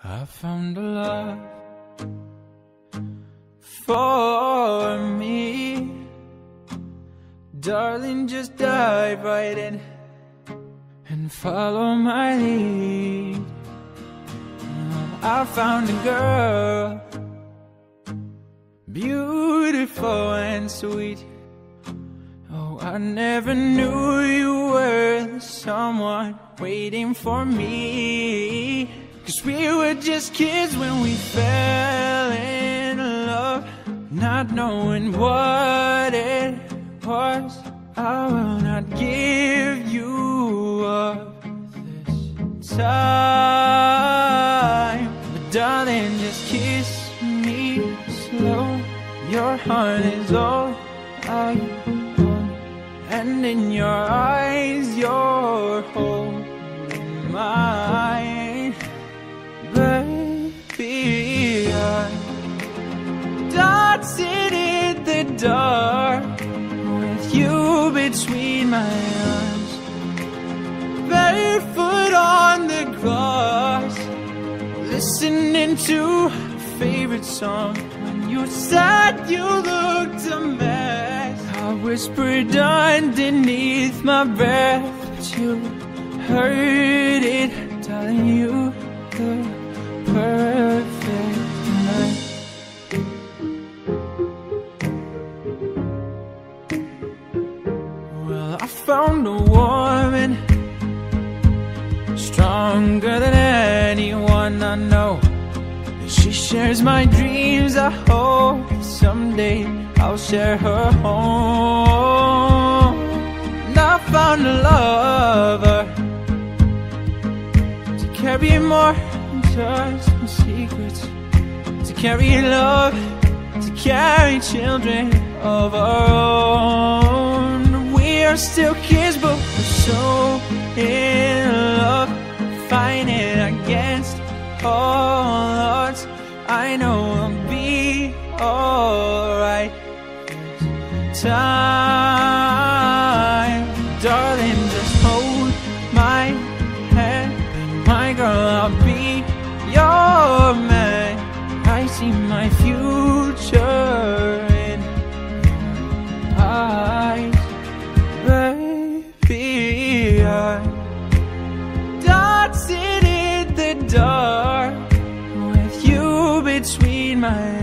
I found a love for me. Darling, just dive right in and follow my lead. I found a girl, beautiful and sweet. Oh, I never knew you were the someone waiting for me. 'Cause we were just kids when we fell in love, not knowing what it was. I will not give you up this time, but darling, just kiss me slow. Your heart is all I want, and in your eyes you're holding mine. Baby, I'm dancing in the dark with you between my arms, barefoot on the grass, listening to a favorite song. When you said you looked a mess, I whispered underneath my breath, but you heard it, telling you the perfect night. Well, I found a woman stronger than anyone I know. She shares my dreams. I hope someday I'll share her home. And I found a lover to carry more than just my secrets, to carry love, to carry children of our own. We are still kids, but we're so in love, fighting against all odds. I know I'll be alright this time. Darling, just hold my hand, be my girl, I'll be your man. I see my future in your eyes. Baby, I'm dancing in the dark with you between my